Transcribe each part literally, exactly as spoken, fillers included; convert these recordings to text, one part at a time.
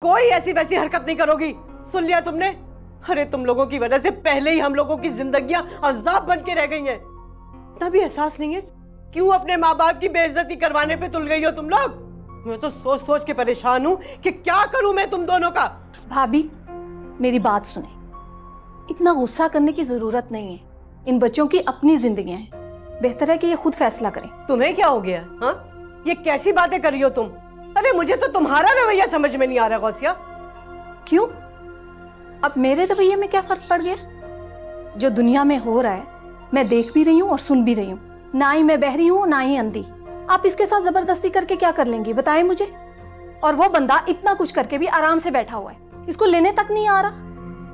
कोई ऐसी वैसी हरकत नहीं करोगी, सुन लिया तुमने? अरे तुम लोगों की वजह से पहले ही हम लोगों की जिंदगियां अजाब बन के रह गई हैं। इतना भी एहसास नहीं है? क्यों अपने माँ बाप की बेइज्जती करवाने पे तुल गई हो तुम लोग? मैं तो सोच सोच के परेशान हूँ कि क्या करूं मैं तुम दोनों का। भाभी मेरी बात सुने, इतना गुस्सा करने की जरूरत नहीं है। इन बच्चों की अपनी जिंदगियां हैं, बेहतर है कि ये खुद फैसला करें। तुम्हें क्या हो गया? हाँ, ये कैसी बातें कर रही हो तुम? अरे मुझे तो तुम्हारा रवैया समझ में नहीं आ रहा गौसिया। क्यों? अब मेरे रवैये में क्या फर्क पड़ गया? जो दुनिया में हो रहा है मैं देख भी रही हूँ और सुन भी रही हूँ। ना ही मैं बहरी हूँ ना ही अंधी। आप इसके साथ जबरदस्ती करके क्या कर लेंगी बताएं मुझे? और वो बंदा इतना कुछ करके भी आराम से बैठा हुआ है, इसको लेने तक नहीं आ रहा।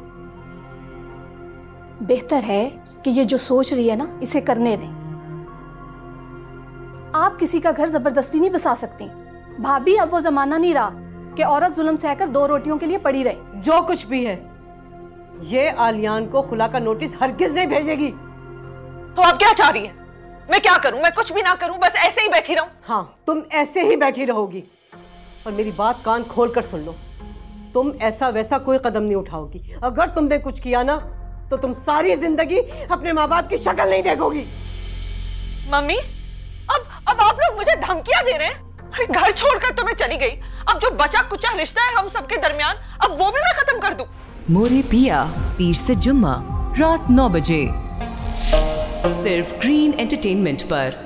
बेहतर है कि ये जो सोच रही है ना, इसे करने दें। आप किसी का घर जबरदस्ती नहीं बसा सकती भाभी। अब वो जमाना नहीं रहा कि औरत जुल्म सहकर दो रोटियों के लिए पड़ी रहे। जो कुछ भी है, ये आलियान को खुला का नोटिस हरगिज नहीं भेजेगी। तो आप क्या चाह रही हैं? मैं क्या करूं? मैं कुछ भी ना करूं, बस ऐसे ही बैठी रहूं? हाँ, तुम ऐसे ही बैठी रहोगी। और मेरी बात कान खोल कर सुन लो, तुम ऐसा वैसा कोई कदम नहीं उठाओगी। अगर तुमने कुछ किया ना तो तुम सारी जिंदगी अपने माँ बाप की शक्ल नहीं देखोगी। मम्मी, अब अब आप लोग मुझे धमकियां दे रहे हैं? अरे घर छोड़कर तो मैं चली गई, अब जो बचा कुचा रिश्ता है हम सबके दरमियान, अब वो भी मैं खत्म कर दूं? मोरे पिया, पीर से जुम्मा रात नौ बजे सिर्फ ग्रीन एंटरटेनमेंट पर।